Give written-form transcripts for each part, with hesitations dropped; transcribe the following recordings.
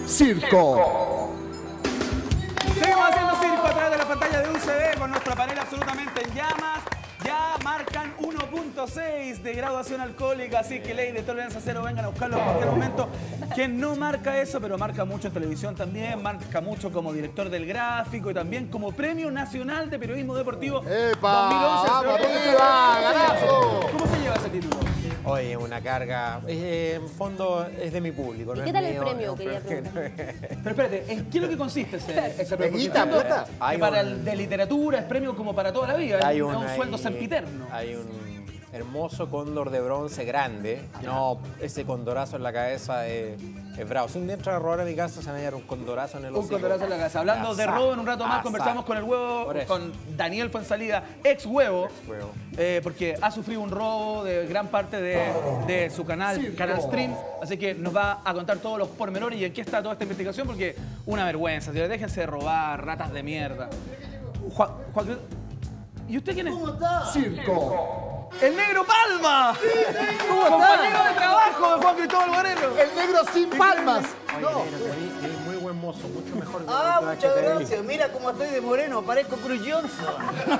circo. Seguimos haciendo circo a través de la pantalla de UCB con nuestro panel absolutamente en llamas. Ya marcan 1.6 de graduación alcohólica, así que ley de tolerancia cero, vengan a buscarlo en cualquier momento. Quien no marca eso, pero marca mucho en televisión también, marca mucho como director del gráfico y también como Premio Nacional de Periodismo Deportivo 2011. ¡Vamos arriba, ganazo! ¿Cómo se lleva ese título? Oye, una carga. En fondo es de mi público. ¿Y no qué es tal el mío, premio? es un Quería premio que Pero espérate, ¿en qué es lo que consiste ese premio? ¿Guita, Porque entiendo plata? que Hay para un- el de literatura es premio como para toda la vida, Hay es un sueldo ahí- sempiterno. Hay un hermoso cóndor de bronce grande. No, ese condorazo en la cabeza es bravo. Sin entrar a robar a mi casa, se me va a dar un condorazo en el Un hocico. condorazo en la casa. Hablando de robo, en un rato más conversamos con el huevo, Por eso. con Daniel Fuensalida, ex huevo, Huevo. porque ha sufrido un robo de gran parte de su canal, Canal Stream. Así que nos va a contar todos los pormenores y en qué está toda esta investigación, porque una vergüenza. Señores, déjense de robar, ratas de mierda. Juan, ¿y usted quién es? ¿Cómo está? Circo. ¡El Negro Palma! ¿Cómo está? Compañero de trabajo de Juan Cristóbal Guarelo. El negro sin palmas. Oye, negro, te vi muy buen mozo, mucho mejor de Ah, lo que muchas te vi. gracias. Mira cómo estoy de moreno, parezco Cruz Johnson.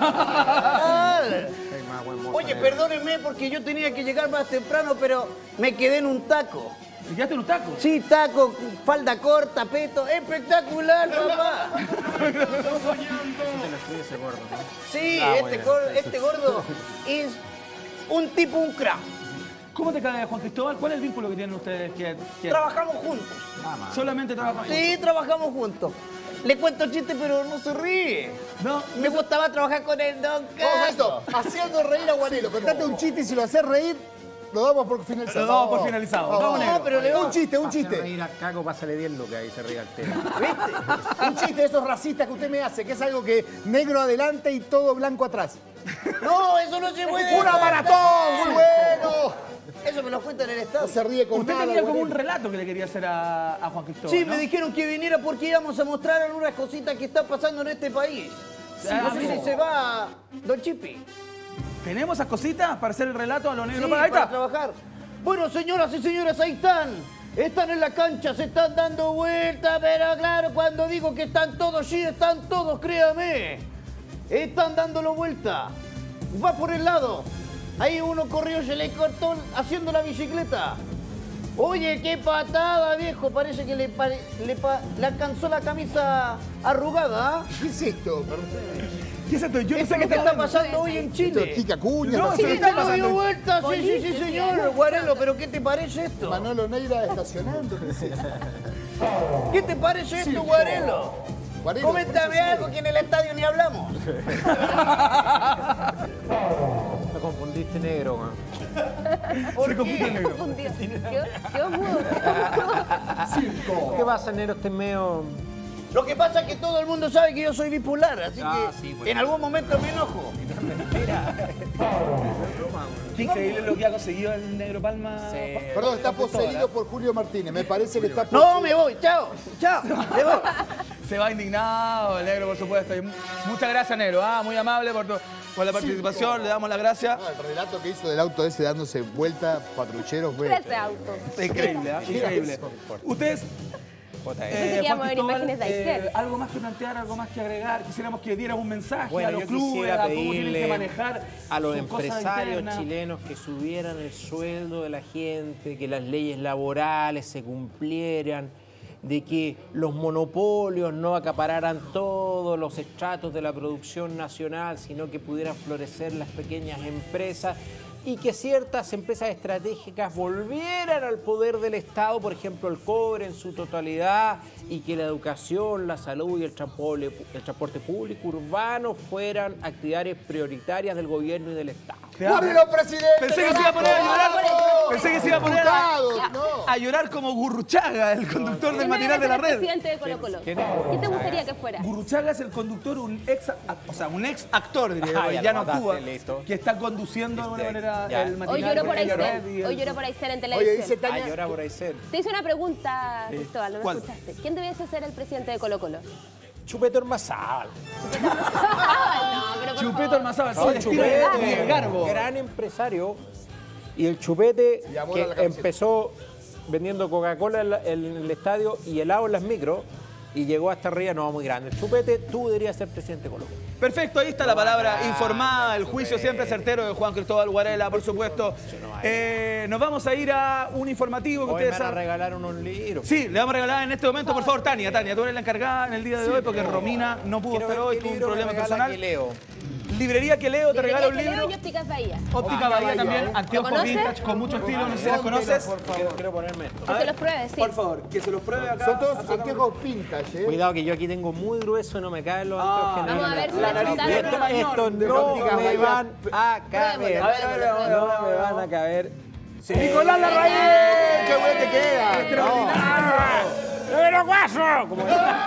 Ah. Hay más buen mozo, Oye, negro. perdónenme porque yo tenía que llegar más temprano, pero me quedé en un taco. ¿Te quedaste en un taco? Sí, taco, falda corta, peto. ¡Espectacular, papá! Eso te lo escribe ese gordo, ¿no? Sí, Ah, muy bien. este gordo es un tipo, un crack. ¿Cómo te cae Juan Cristóbal? ¿Cuál es el vínculo que tienen ustedes? Trabajamos juntos. Solamente trabajan juntos. Sí, trabajamos juntos. Le cuento chistes, pero no se ríe. No, Me gustaba trabajar con el Don Vamos a esto. Haciendo reír a Guarelo. Contate un chiste y si lo haces reír, lo damos por finalizado. Lo damos por finalizado. Vamos, negro. pero le Un chiste, un Hacer chiste. reír a Caco, pásale 10 lucas ahí se ríe al tema. ¿Viste? Un chiste de esos racistas que usted me hace, que es algo que negro adelante y todo blanco atrás. No, eso no se puede. ¡Una maratón! ¡Muy bueno! Eso me lo cuentan en el No estado. se ríe con Usted nada. tenía como un Guarelo. relato que le quería hacer a Juan Cristóbal. Sí, ¿no? me dijeron que viniera porque íbamos a mostrar algunas cositas que están pasando en este país. Sí, no sé amigo. si se va Don Chipi. ¿Tenemos esas cositas para hacer el relato a los negros? Sí, Ahí para está. trabajar. Bueno, señoras y señores, ahí están. Están en la cancha, se están dando vueltas, pero claro, cuando digo que están todos, sí, están todos, créame. Están dándolo vuelta. Va por el lado. Ahí uno corrió, se le cortó haciendo la bicicleta. Oye, qué patada, viejo. Parece que le alcanzó la camisa arrugada. ¿Ah? ¿Qué es esto? ¿Qué es esto? Yo no Esto sé es qué lo que está pasando hoy en Esto es Chile. Kika Cuña. No, no sí, sé. está ¿Está pasando? dando vueltas? Sí, sí, señor. Guarelo, pero ¿qué te parece esto? Manolo Neira estacionando. ¿Qué te parece esto, Guarelo? Guarelo, Coméntame por eso sí. algo que en el estadio ni hablamos. Me confundiste, negro, man. ¿Por Se confunde el qué? negro. Confundido. Quedó mudo. ¿Qué pasa, negro? Este medio... Lo que pasa es que todo el mundo sabe que yo soy bipolar, así Ah, que sí, pues. en algún momento me enojo. Qué increíble lo que ha conseguido el negro Palma. Perdón, está poseído por Julio Martínez. Me parece que está No, poseído. me voy. Chao. Chao. Me voy. Se va indignado el negro, por supuesto. Y muchas gracias, negro. Muy amable por la participación. Le damos las gracias. Ah, el relato que hizo del auto ese dándose vuelta, patrulleros, güey. Ese auto. Increíble, increíble. Ustedes, Pensé que íbamos a ver Juan imágenes de Cristóbal, Aysén. algo más que plantear, algo más que agregar. Quisiéramos que dieras un mensaje Bueno, a los yo clubes, quisiera a cómo tienen que pedirle manejar a los sus cosas empresarios internas. chilenos que subieran el sueldo de la gente, que las leyes laborales se cumplieran, de que los monopolios no acapararan todos los estratos de la producción nacional, sino que pudieran florecer las pequeñas empresas y que ciertas empresas estratégicas volvieran al poder del Estado, por ejemplo, el cobre en su totalidad, y que la educación, la salud y el transporte público urbano fueran actividades prioritarias del gobierno y del Estado. ¡Guarelo, presidente! Pensé que se iba a poner a llorar. Pensé que se iba a poner Diputados, no. a llorar como Gurruchaga, el conductor del ¿Quién matinal de la debería ser el red. presidente de Colo Colo? ¿Quién es? ¿Quién te gustaría que fuera? Gurruchaga es el conductor, un ex actor, diría yo, Ah, ya ya lo no mataste, actúa, listo. que está conduciendo de alguna manera ya. el Hoy matinal. lloró por con ella Aysén. Red y el- Hoy lloró por Aysén en Oye, dice televisión. Tania. Ah, llora por ahí ser. Te hice una pregunta, Cristóbal, no me ¿Cuál? escuchaste. ¿Quién debiese ser el presidente de Colo Colo? Chupeto Ormazábal. No, pero por Chupeto favor. Almazábal, sí, No, el estilo de Miguel Garbo. gran empresario, y el Chupete Y amor que a la camiseta. empezó vendiendo Coca-Cola en el estadio y helado en las micros y llegó hasta arriba, no, muy grande. El chupete, tú deberías ser presidente de Colo-Colo. Perfecto, ahí está la palabra informada, el juicio siempre certero de Juan Cristóbal Guarela, por supuesto. Nos vamos a ir a un informativo que Hoy me ustedes van a saben. regalar unos libros. Sí, le vamos a regalar en este momento, por favor, Tania, tú eres la encargada en el día de hoy porque Romina no pudo Quiero estar ver hoy, qué tuvo un libro me problema regala personal. que leo. Librería que leo, te regala un libro. Y ópticas Bahía. Óptica Bahía también, ¿Lo anteojos conoces? vintage con mucho estilo, no sé si las conoces. Quiero ponerme esto. Que se los pruebes, sí. Por favor, que se los pruebe acá. Son todos anteojos vintage, ¿eh? Cuidado que yo aquí tengo muy grueso y no me caen los anteojos. Vamos a ver si La la nariz chuta- de Estos Mañón, no ópticas me Bahía. van a caber. A ver, No me van a caber. ¡Nicolás Larraín! ¡Qué bueno te queda! Extraordinario. ¡Pero guaso! Como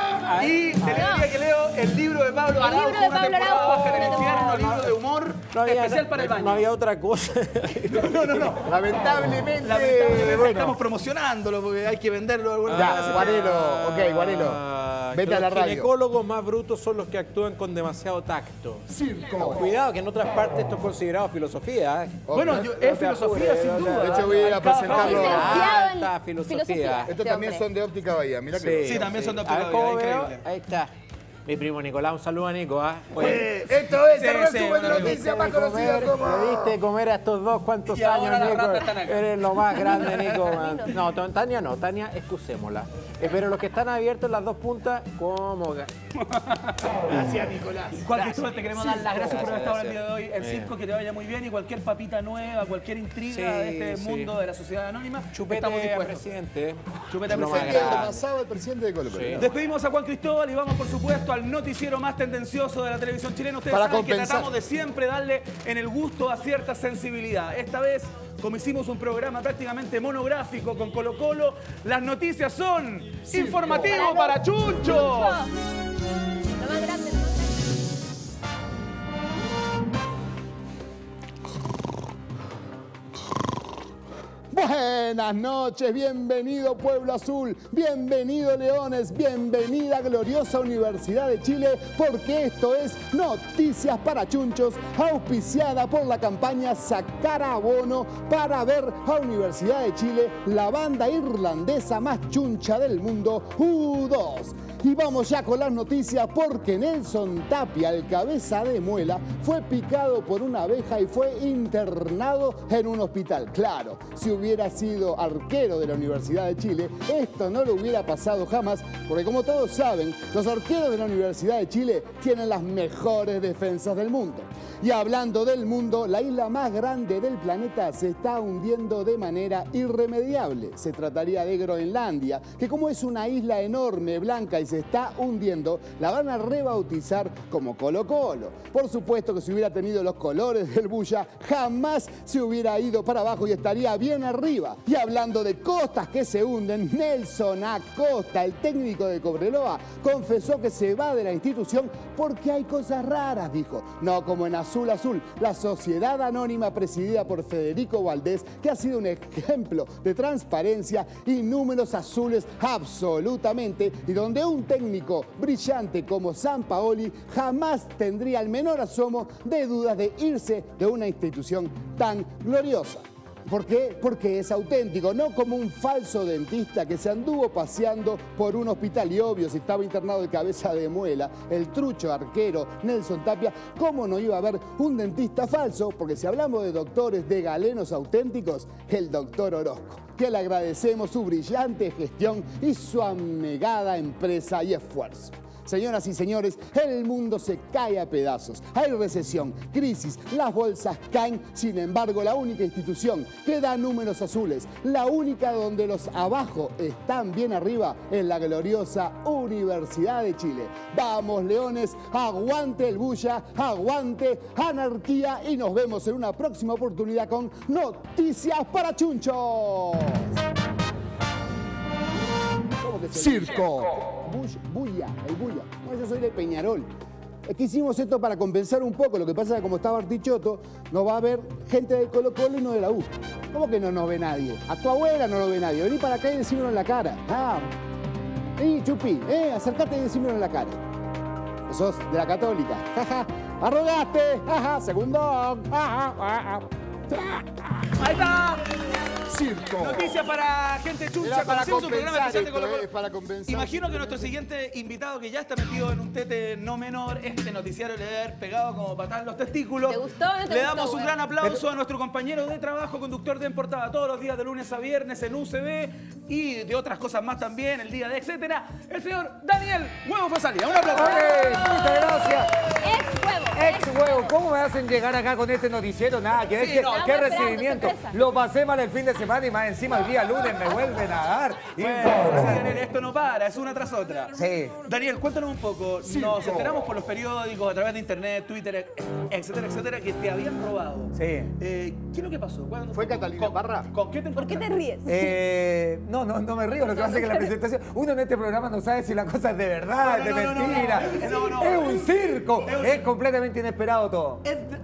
Y de librería que leo, el libro de Pablo Araujo, libro de una Pablo temporada Araujo, baja en el una infierno, temporada. libro de humor, especial para el baño. No había otra cosa. No. Lamentablemente, Lamentablemente bueno. estamos promocionándolo porque hay que venderlo de alguna Ya, manera. Guarelo, ok, Guarelo. Vete a la Los radio. ginecólogos más brutos son los que actúan con demasiado tacto. Circo. Cuidado, que en otras partes esto es considerado filosofía. ¿eh? Bueno, es filosofía sin duda. De hecho, voy a ir a presentarlo. Licenciado en Alta filosofía. Estos también son de Óptica Bahía, mira que Sí, también son de A ver Óptica cómo Bahía, veo. increíble. Ahí está. Mi primo Nicolás, un saludo a Nico. ¿Ah? Oye, Esto es Sí, el sí, resumen de bueno, noticias más conocido le como... diste de comer a estos dos cuantos Y ahora años, las Nico. ratas están acá. Eres lo más grande, Nico. Man. No, Tania no, Tania, excusémosla. Pero los que están abiertos las dos puntas, ¿cómo? Gracias, Nicolás. Juan Cristóbal, te queremos dar las gracias por haber estado en el gracias. día de hoy. El circo, que te vaya muy bien y cualquier papita nueva, cualquier intriga Sí, de este sí. mundo de la sociedad anónima, Chupete estamos a dispuestos. presidente. Chupete a Lo presidente. más grande. Pasaba el presidente de Colo-Colo. Sí. Despedimos a Juan Cristóbal y vamos, por supuesto, al noticiero más tendencioso de la televisión chilena. Ustedes Para saben que compensar. tratamos de siempre darle en el gusto a cierta sensibilidad. Esta vez, como hicimos un programa prácticamente monográfico con Colo-Colo, las noticias son informativo para chunchos. Lo más grande. Buenas noches, bienvenido Pueblo Azul, bienvenido Leones, bienvenida gloriosa Universidad de Chile, porque esto es Noticias para Chunchos, auspiciada por la campaña Sacar Abono para ver a Universidad de Chile, la banda irlandesa más chuncha del mundo, U2. Y vamos ya con las noticias porque Nelson Tapia, el cabeza de muela, fue picado por una abeja y fue internado en un hospital. Claro, si hubiera sido arquero de la Universidad de Chile, esto no lo hubiera pasado jamás, porque como todos saben, los arqueros de la Universidad de Chile tienen las mejores defensas del mundo. Y hablando del mundo, la isla más grande del planeta se está hundiendo de manera irremediable. Se trataría de Groenlandia, que como es una isla enorme, blanca y se está hundiendo, la van a rebautizar como Colo-Colo. Por supuesto que si hubiera tenido los colores del Bulla, jamás se hubiera ido para abajo y estaría bien arriba. Y hablando de costas que se hunden, Nelson Acosta, el técnico de Cobreloa, confesó que se va de la institución porque hay cosas raras, dijo. No como en Azul Azul, la sociedad anónima presidida por Federico Valdés, que ha sido un ejemplo de transparencia y números azules absolutamente, y donde un técnico brillante como Sampaoli jamás tendría el menor asomo de dudas de irse de una institución tan gloriosa. ¿Por qué? Porque es auténtico, no como un falso dentista que se anduvo paseando por un hospital y obvio, si estaba internado de cabeza de muela, el trucho arquero Nelson Tapia, ¿cómo no iba a haber un dentista falso? Porque si hablamos de doctores de galenos auténticos, el doctor Orozco, que le agradecemos su brillante gestión y su abnegada empresa y esfuerzo. Señoras y señores, el mundo se cae a pedazos. Hay recesión, crisis, las bolsas caen. Sin embargo, la única institución que da números azules, la única donde los abajo están bien arriba, es la gloriosa Universidad de Chile. Vamos, Leones, aguante el Bulla, aguante anarquía y nos vemos en una próxima oportunidad con Noticias para Chunchos. Circo. Bulla, el Bulla. No, yo soy de Peñarol. Es que hicimos esto para compensar un poco. Lo que pasa es que como estaba Artichoto, no va a haber gente de Colo-Colo y no de la U. ¿Cómo que no nos ve nadie? A tu abuela no lo ve nadie. Vení para acá y decímelo en la cara. Chupi, acércate y decímelo en la cara. Sos de la Católica. Jaja. Arrogaste. Jaja. Segundo. Ahí está. Circo. Noticias para gente chuncha. Era para Conocemos un programa compensar especial de esto, Colo-Colo. es para compensar. Imagino que nuestro siguiente invitado, que ya está metido en un tete no menor, este noticiario le debe haber pegado como patada en los testículos. ¿Te gustó o no te Le gustó, damos un weón? gran aplauso a nuestro compañero de trabajo, conductor de En Portada, todos los días de lunes a viernes en UCB y de otras cosas más también, el día de etcétera, el señor Daniel Huevo Fasalia. Un aplauso. Muchas gracias. Ex huevo. Ex huevo, ¿cómo me hacen llegar acá con este noticiero? Nada, que Sí, ver, no, qué estamos recibimiento. esperando, sorpresa. Lo pasé mal el fin de semana y más encima el día lunes me vuelven a dar. Bueno, sí, Daniel, esto no para, es una tras otra. Sí. Daniel, cuéntanos un poco. Nos enteramos por los periódicos, a través de internet, Twitter, etcétera, etcétera, que te habían robado. Sí. ¿Qué es lo que pasó? ¿Cuándo ¿Fue Catalina Parra? ¿Con qué te ¿Por qué te encontraste? ríes? No me río, lo que pasa es que la presentación, uno en este programa no sabe si la cosa es de verdad, No, de no, no, mentira. no. Es un circo, Es un- es completamente inesperado todo.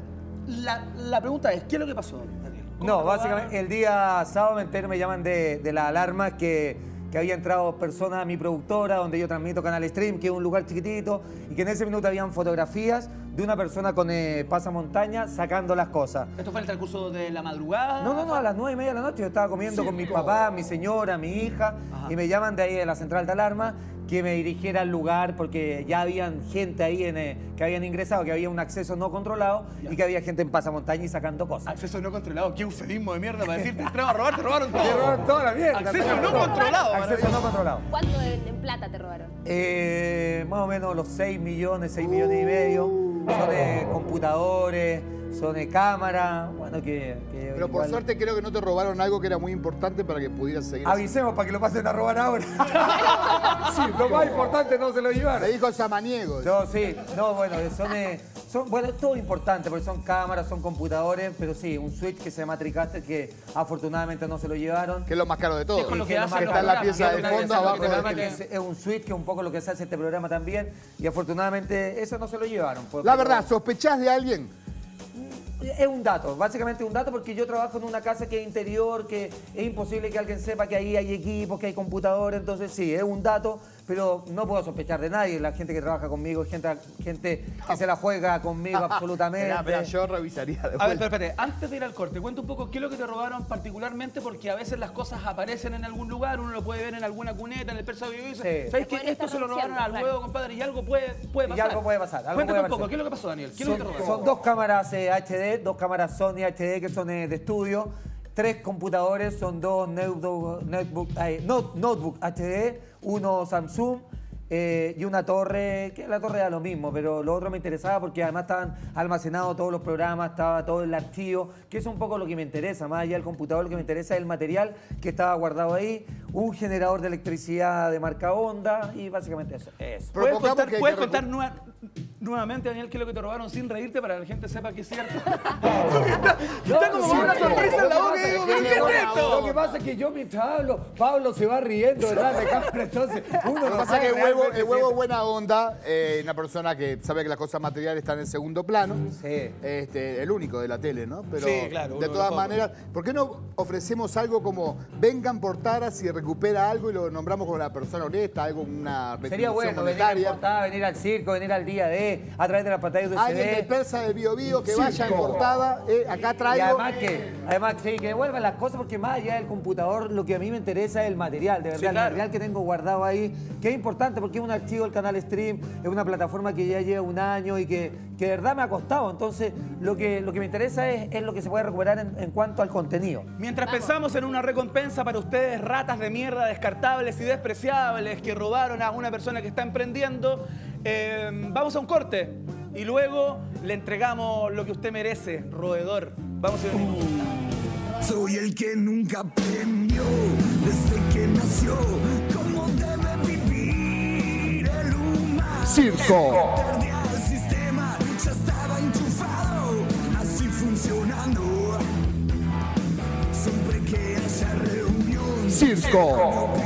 La pregunta es, ¿qué es lo que pasó, Daniel? ¿Cómo No, te básicamente robaron? el día sábado me entero, me llaman de la alarma que había entrado personas a mi productora, donde yo transmito Canal Stream, que es un lugar chiquitito, y que en ese minuto habían fotografías de una persona con pasamontaña sacando las cosas. ¿Esto fue en el transcurso de la madrugada? No, a las 9:30 de la noche yo estaba comiendo con mi papá, mi señora, mi hija, Ajá. y me llaman de ahí de la central de alarma que me dirigiera al lugar porque ya habían gente ahí que habían ingresado, que había un acceso no controlado y que había gente en pasamontaña y sacando cosas. Acceso no controlado, qué eufemismo de mierda para decir te entraron a robar, te robaron todo. Te robaron toda la mierda. Acceso sacaron no todo. controlado. Acceso no controlado. ¿Cuánto en plata te robaron? Más o menos los 6 millones y medio. Son computadores, son cámaras. Bueno, Pero por igual- suerte creo que no te robaron algo que era muy importante para que pudieras seguir. Avisemos para que lo pasen a robar ahora. Lo más importante no se lo Le llevaron. dijo Samaniego. No, sí, no, bueno, bueno, es todo importante porque son cámaras, son computadores, pero sí, un switch que se llama TriCaster que afortunadamente no se lo llevaron. Que es lo más caro de todo. ¿Qué es con lo Y que que hacen está los en la programas? pieza ¿Qué de es lo que fondo hacen los abajo del programas Que que- es un switch que es un poco lo que se hace este programa también y afortunadamente eso no se lo llevaron. pues, La pero- verdad, ¿sospechás de alguien? Es un dato, básicamente un dato porque yo trabajo en una casa que es interior, que es imposible que alguien sepa que ahí hay equipos, que hay computadores, entonces sí, es un dato, pero no puedo sospechar de nadie. La gente que trabaja conmigo es gente que se la juega conmigo absolutamente. Mirá, yo revisaría de A ver, vuelta. pero espérate, antes de ir al corte, cuenta un poco qué es lo que te robaron particularmente, porque a veces las cosas aparecen en algún lugar, uno lo puede ver en alguna cuneta, en el persa y dice, Sí. ¿sabes Pueden qué? Esto estar se lo robaron al anunciando, huevo, compadre, y algo puede Y pasar. algo puede pasar, algo Cuéntame puede un poco, pasar. ¿qué es lo que pasó, Daniel? ¿Qué es lo que te robaron? Son dos cámaras HD, dos cámaras Sony HD que son de estudio, 3 computadores, son dos notebook HD, uno Samsung y una torre, que la torre era lo mismo, pero lo otro me interesaba porque además estaban almacenados todos los programas, estaba todo el archivo, que es un poco lo que me interesa, más allá del computador, lo que me interesa es el material que estaba guardado ahí, un generador de electricidad de marca Honda y básicamente eso. ¿Puedes Propongamos contar, que hay puedes que contar nuevamente, Daniel, qué es lo que te robaron sin reírte para que la gente sepa que es cierto? Está como con una sonrisa en la boca y digo, ¿qué es esto? Lo que pasa es que yo mientras hablo, Pablo se va riendo detrás de cámara, entonces uno Lo que no pasa es que sabe el huevo realmente es si- buena onda, una persona que sabe que las cosas materiales están en segundo plano. Sí. El único de la tele, ¿no? Pero Sí, claro, uno de de todas los pocos. maneras, ¿por qué no ofrecemos algo como vengan por Taras y recupera algo y lo nombramos como una persona honesta, algo, una Sería retribución bueno venir a monetaria? Portada, venir al circo, venir al día de, a través de la pantalla de Alguien del UCB. Persa del Bio Bio que vaya en portada, acá Y traigo. además sí, que devuelvan las cosas porque más allá del computador lo que a mí me interesa es el material, de verdad, Sí, claro. el material que tengo guardado ahí, que es importante porque es un archivo del canal Stream, es una plataforma que ya lleva un año y que de verdad me ha costado, entonces lo que me interesa es lo que se puede recuperar en cuanto al contenido. Mientras pensamos en una recompensa para ustedes, ratas de mierda descartables y despreciables que robaron a una persona que está emprendiendo, vamos a un corte y luego le entregamos lo que usted merece, roedor. Vamos a venir. Soy el que nunca aprendió desde que nació cómo debe vivir el humano. Circo. Perdí al sistema, ya estaba enchufado, así funcionando. Siempre que haya reunión, Circo. no